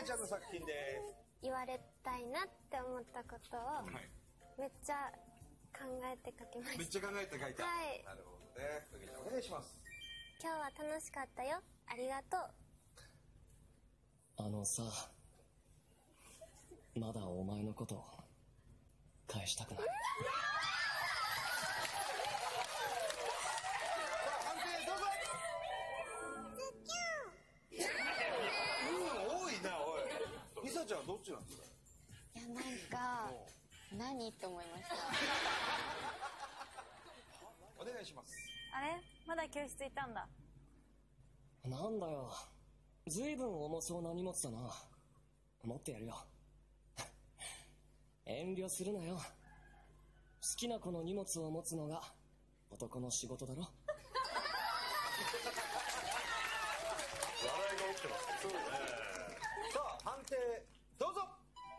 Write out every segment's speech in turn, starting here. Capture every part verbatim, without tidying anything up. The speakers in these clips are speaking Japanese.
ちゃんの作品です。 言われたいなって思ったことを、はい、めっちゃ考えて書きました。 めっちゃ考えて書いた。 はい。 なるほどね。かけちゃんお願いします。 今日は楽しかったよ。ありがとう。 あのさ、まだお前のこと返したくない。 判定どうぞ。多いな、おい。リサちゃんはどっちなんですか。 いや、なんか何って思いました。 お願いします。 あれ、まだ教室いたんだ。 なんだよ、ずいぶん重そうな荷物だな。持ってやるよ。遠慮するなよ。好きな子の荷物を持つのが男の仕事だろ。笑いが起きてます。そうですね。さあ、判定どうぞ。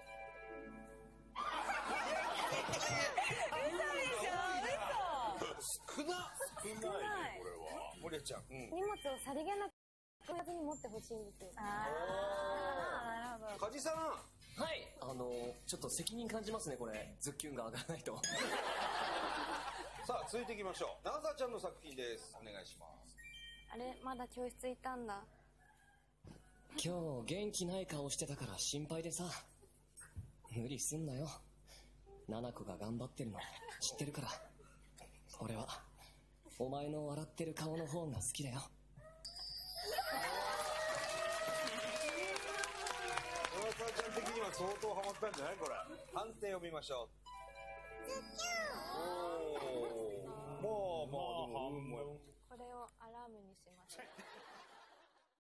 少な少ないね、これは。森谷ちゃん、うん、 荷物をさりげなく問わずに持ってほしいんですよ。 ああ、なるほど。 梶さん。 はい、あのちょっと責任感じますね、これ。ズッキュンが上がらないと。 さあ、続いていきましょう。長澤ちゃんの作品です。お願いします。 あれ、まだ教室いたんだ。 今日元気ない顔してたから心配でさ。無理すんなよ。七子が頑張ってるの知ってるから。俺はお前の笑ってる顔の方が好きだよ。 長澤ちゃん的には相当ハマったんじゃないこれ。判定を見ましょう。ズッキュン。